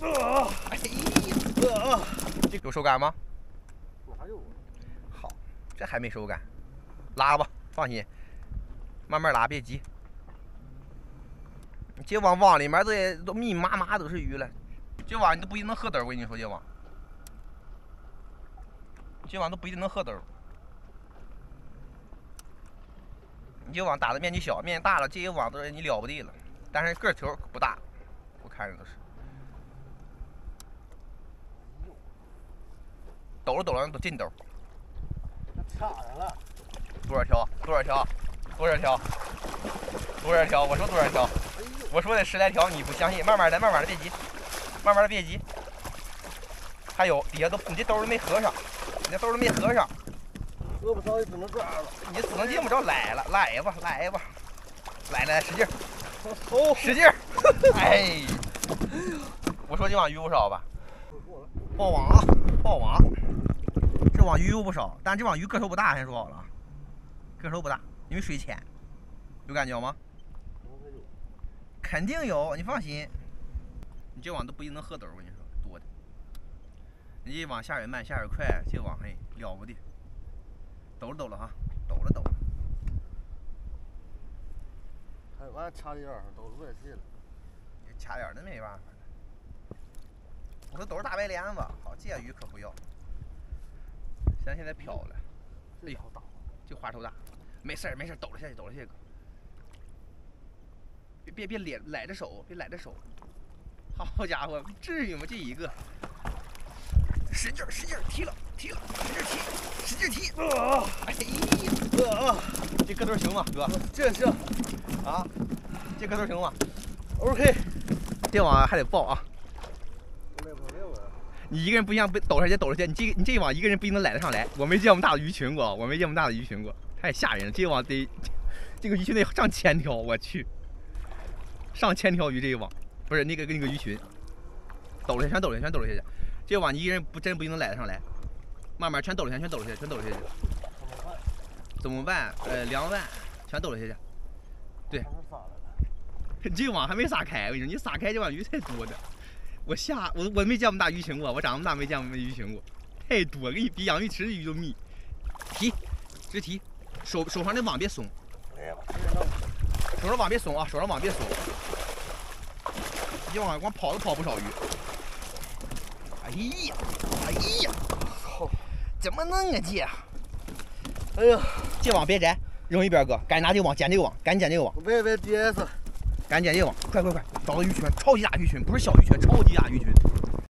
哎呀，有手感吗？ 哪有？ 好，这还没手感，拉吧，放心，慢慢拉，别急。这网里面都密密麻麻都是鱼了，这网你都不一定能喝兜，我跟你说，这网都不一定能喝兜。你这网打的面积小，面积大了，这些网都是你了不得了，但是个头不大，我看着都是。抖了抖了都进兜。 卡上了。 多少条？多少条？多少条？多少条？我说多少条？我说的10来条，你不相信？慢慢的，慢慢的，别急，慢慢的别急。还有底下都，你这兜都没合上，你这兜都没合上。 合不上也只能这样了。 你只能见不着来了，来吧，来吧，来，使劲， 手使劲！哎，我说这网鱼不少吧？爆网啊，爆网！这网鱼有不少，但这网鱼个头不大，先说好了，个头不大，因为水浅，有感觉吗？肯定有，你放心。你这网都不一定能喝兜，我跟你说，多的。你这网下也慢，下也快，这网嘿了不得。抖了抖了哈，抖了抖了。 还完掐点儿，抖出来气了。 掐点儿那没办法。我说都是大白鲢子，好，这鱼可不要。现在飘了，哎呦，这花头大，没事没事，抖了下去，抖了下去。别揽着手，别揽着手。好家伙，至于吗？这一个，使劲踢了，使劲踢。哎呀，这个头行吗，哥？ 这行啊，这个头行吗 ？OK， 这网还得爆啊！你一个人不一样，抖下去，你这网一个人不一定能揽得上来。我没见过这么大的鱼群过，太吓人了。这网得，这个鱼群得上千条，我去，上千条鱼这一网，不是那个鱼群，全抖了下去。这网你一个人真不一定能揽得上来，慢慢全抖了下去。怎么办？2万，全抖了下去。对，这网还没撒开，我跟你说，你撒开这网鱼太多的。我没见过这么大鱼群过，我长这么大没见过鱼群过，太多，比养鱼池的鱼都密。提，直提，手上的网别松，手上网别松啊，这网光跑都跑不少鱼。哎呀，怎么弄啊这？ 哎呀， 这网别摘，扔一边搁，赶紧拿这个网，捡这个网，赶紧捡这个网。 喂 DS， 赶紧捡这个网，快，找到鱼群，超级大鱼群，不是小鱼群，超级大鱼群。